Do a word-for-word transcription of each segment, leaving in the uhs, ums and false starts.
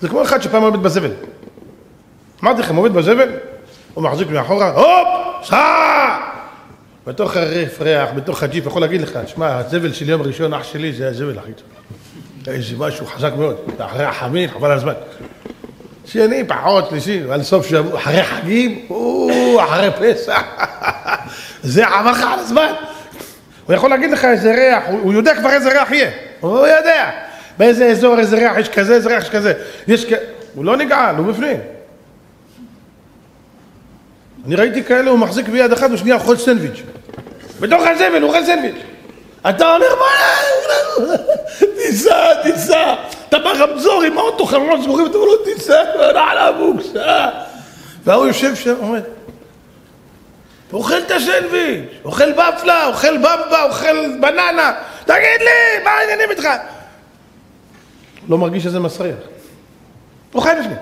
זה כמו אחד שפעם עובד בזבל. אמרתי לכם, עובד בזבל, הוא מחזיק מאחורה, הופ, סע! בתוך הרף ריח, בתוך הג'יפ, יכול להגיד לך, שמע, הזבל של יום ראשון, אח שלי, זה הזבל הכי טוב. איזה משהו חזק מאוד, אחרי החמין, חבל על הזמן. שני, פחות, שלישי, על סוף שבוע, אחרי חגים, אחרי פסח, זה עבר לך על הזמן. הוא יכול להגיד לך איזה ריח, הוא יודע כבר איזה ריח יהיה, הוא יודע. באיזה אזור, איזה ריח יש כזה, איזה ריח יש כזה. יש כ... הוא לא נגעל, הוא בפנים. אני ראיתי כאלה, הוא מחזיק ביד אחת ושנייה אוכל סנדוויץ'. בתוך הזבל, הוא אוכל סנדוויץ'. אתה אומר, מה? תיסע, תיסע. אתה ברמזור עם האוטו, חלונות סגורים, אתה אומר לו, תיסע, נעלה בוקס. והוא יושב שם, עומד. אוכל את הסנדוויץ', אוכל בפלה, אוכל במבה, אוכל בננה. תגיד לי, מה העניינים איתך? לא מרגיש שזה מסריח. הוא חי בפנים.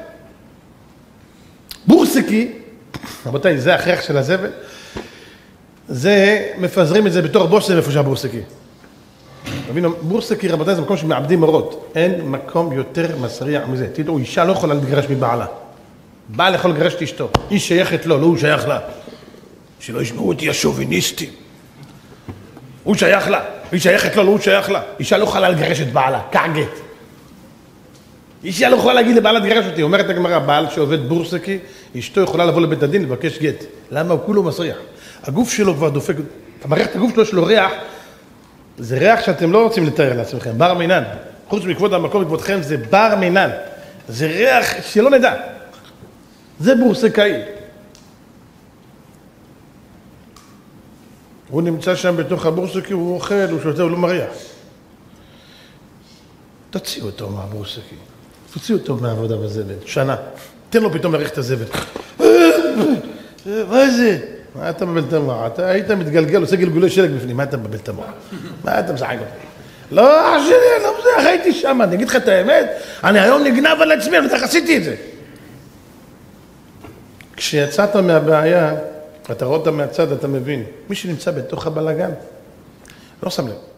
בורסקי, רבותיי, זה הכרח של הזבל, זה, מפזרים את זה בתור בושם איפה שהבורסקי. תבינו, בורסקי, רבותיי, זה מקום שמעבדים אורות. אין מקום יותר מסריח מזה. תדעו, אישה לא יכולה להתגרש מבעלה. בעל יכול לגרש את אשתו. היא שייכת לו, לא הוא שייך לה. שלא ישמעו אותי השוביניסטים. הוא שייך לה. היא שייכת לו, לא הוא שייך לה. אישה לא יכולה לגרש את בעלה, קח גט. אישה לא יכולה להגיד לבעלה תגרש אותי. אומרת הגמרא, בעל שעובד בורסקי, אשתו יכולה לבוא לבית הדין לבקש גט. למה? הוא כולו מסריח. הגוף שלו כבר דופק, המערכת הגוף שלו שלו ריח, זה ריח שאתם לא רוצים לתאר לעצמכם, בר מינן. חוץ מכבוד המקום וכבודכם, זה בר מינן. זה ריח שלא נדע. זה בורסקאי. הוא נמצא שם בתוך הבורסקי, הוא אוכל, הוא שותה, הוא לא מריח. תוציאו אותו מהבורסקי. תוציאו אותו מהעבודה בזבל. שנה. תן לו פתאום להריח את הזבל. מה זה? מה אתה מבלבל את המוח? אתה היית מתגלגל, עושה גלגולי שלג בפנים. מה אתה מבלבל את המוח? מה אתה משחק אותי? לא, אח שלי, אני לא מזרח, הייתי שם. אני אגיד לך את האמת, אני היום נגנב על עצמי, אני בטח עשיתי את זה. כשיצאת מהבעיה, אתה רואה אותה מהצד, אתה מבין. מי שנמצא בתוך הבלגן, לא שם לב.